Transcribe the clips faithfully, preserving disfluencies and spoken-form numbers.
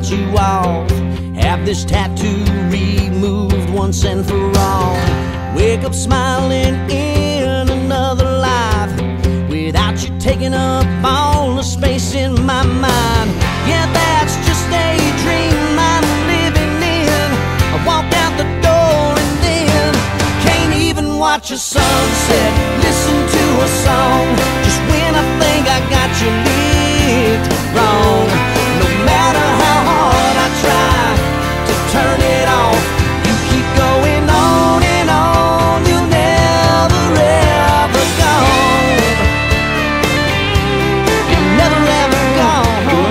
cut you off. Have this tattoo removed once and for all. Wake up smiling in another life without you taking up all the space in my mind. Yeah, that's just a dream I'm living in. I walk out the door and then can't even watch a sunset, listen to a song, just when I think I got you licked wrong. No matter how hard I try to turn it off, you keep going on and on. You'll never ever gone. You're never ever gone.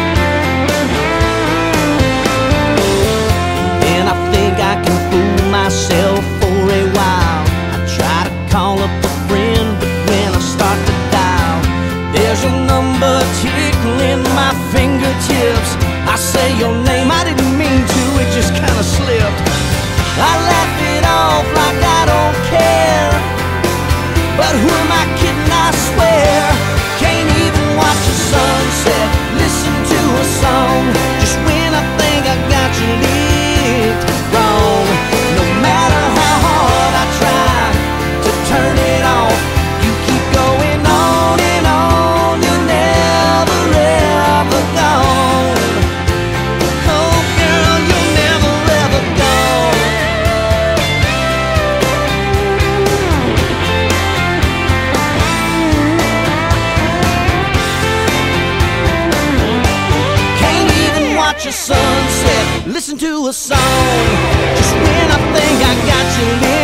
And I think I can fool myself for a while. I try to call up a friend, but when I start to dial, there's a number tickling my fingertips. I say your name, I didn't mean to, it just kinda slipped. I laugh it off like I don't care, but who am I kidding, I swear. Can't even watch a sunset, listen to a song, just when I think I got you licked wrong. No matter how hard I try to turn it off, you keep going on and on. You're never ever gone. Oh girl, you're never ever gone. Can't even watch a sunset, listen to a song, just when I think I got you licked